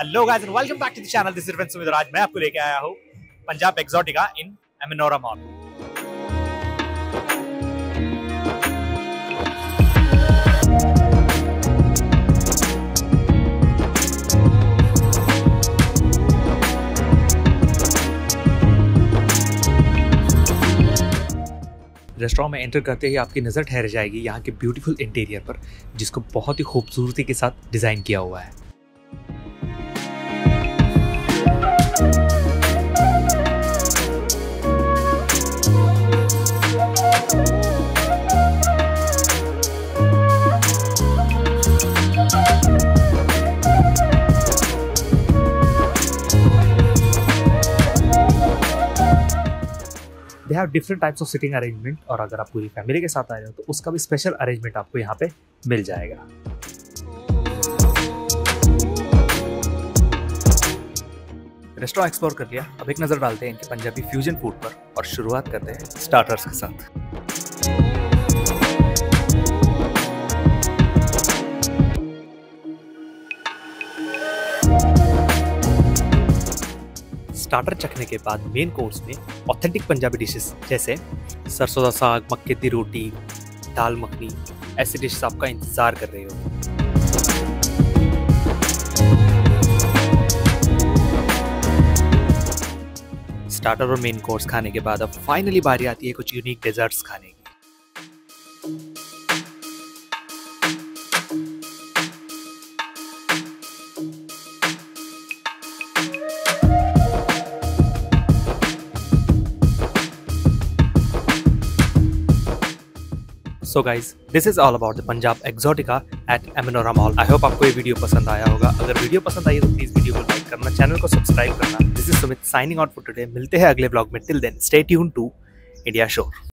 Hello guys and welcome back to the channel. This is Ravindra Sumit. आज मैं आपको लेके आया हूँ Punjab exotica in Amanora mall. Restaurant में एंटर करते ही आपकी नज़र ठहर जाएगी यहाँ के ब्यूटीफुल इंटीरियर पर, जिसको बहुत ही खूबसूरती के साथ डिज़ाइन किया हुआ है। They have different types of sitting arrangement, और अगर आप पूरी फैमिली के साथ आ रहे हो तो उसका भी स्पेशल अरेंजमेंट आपको यहाँ पे मिल जाएगा। रेस्टोरेंट एक्सप्लोर कर लिया, अब एक नज़र डालते हैं इनके पंजाबी फ्यूजन फूड पर और शुरुआत करते हैं स्टार्टर्स के साथ। स्टार्टर चखने के बाद मेन कोर्स में ऑथेंटिक पंजाबी डिशेस जैसे सरसों का साग, मक्के की रोटी, दाल मखनी, ऐसी डिशेस आपका इंतजार कर रही हो। स्टार्टर और मेन कोर्स खाने के बाद अब फाइनली बारी आती है कुछ यूनिक डेजर्ट्स खाने की। So guys, this is all about the Punjab Exotica at Eminora Mall. I hope आपको ये वीडियो पसंद आया होगा। अगर वीडियो पसंद आई तो प्लीज वीडियो को लाइक करना, चैनल को सब्सक्राइब करना। This is Sumit signing out for today. मिलते हैं अगले ब्लॉग में। Till then, stay tuned to India Shore.